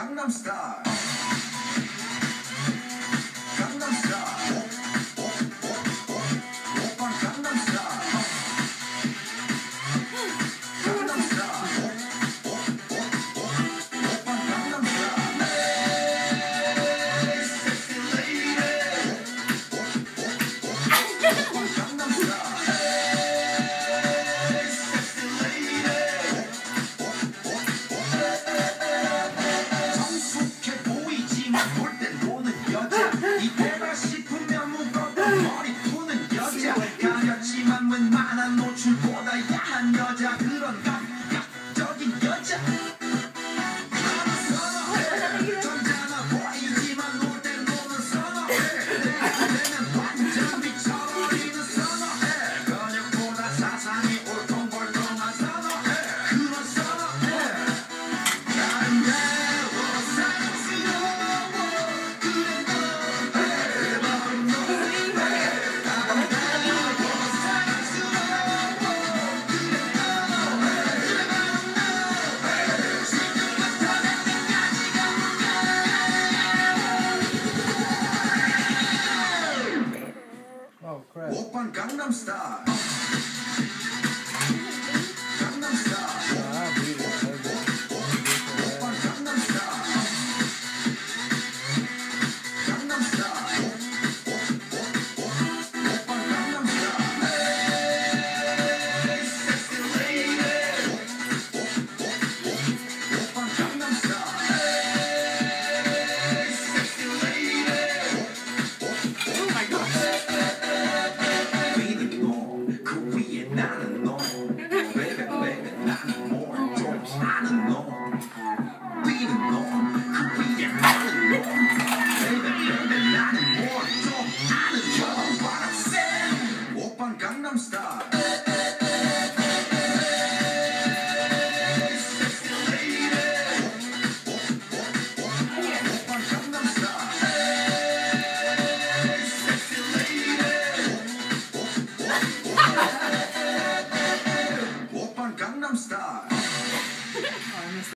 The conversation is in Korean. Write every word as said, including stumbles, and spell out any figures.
Gangnam Style. Gangnam Style. 오, 오, 오, 오. 오빤 Gangnam Style. Gangnam Style. 오, 오, 오, 오. 오빤 Gangnam Style. Hey, sexy lady. 오, 오, 오, 오. 오빤 Gangnam Style. Hey, sexy lady. 오, 오, 오, 오. 성숙해 보이지만 볼 땐 노는 여자. 이때다 싶으면 묶었던 머리 푸는 여자. 가렸지만 웬만한 노출보다 야한 여자. 그런 감각적인 여자. 나는 선호해. 점잖아 보이지만 놀 땐 노는 선호해. 내가 되면 완전 미쳐버리는 선호해. 근육보다 사상이 올통벌통한 선호해. 그런 선호해. 아름다워 사랑스러워. 그래 너 해봐도 너무해. 아름다워 사랑스러워. 그래 너 해봐도 너무해. 지금부터 내 끝까지 Oh crap. 오빤 Gangnam Style. Gangnam Style. Ah, beautiful. 오빤 Gangnam Style. Gangnam Style. 오, 오, 오, 오. 오빤 Gangnam Style. Hey, sexy lady. 오, 오, 오, 오. 오빤 Gangnam Style. Hey, sexy lady. 오, 오, 오. Oh my gosh. Feeling more, 그 위에 나는 너. Baby, baby, 나는 more 좀 아는 너. Feeling more, 그 위에 나는 너. Baby, baby, 나는 more 좀 아는 너. What I'm saying? 오빤 Gangnam Style. Hey, sexy lady. 오, 오, 오, 오. 오빤 Gangnam Style. Hey, sexy lady. 오빤 Gangnam Style.